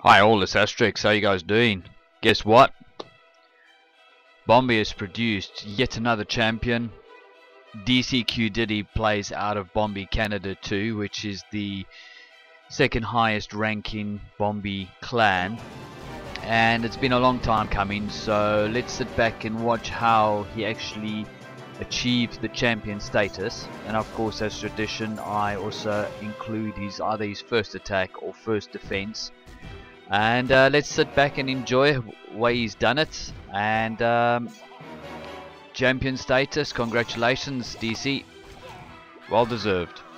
Hi all, it's Asterix. How you guys doing? Guess what? Bombi has produced yet another champion. DCQ Diddy plays out of Bombi Canada 2, which is the second highest ranking Bombi clan. And it's been a long time coming, so let's sit back and watch how he actually achieved the champion status. And of course, as tradition, I also include either his first attack or first defense. And let's sit back and enjoy the way he's done it. And champion status, congratulations DC, well deserved.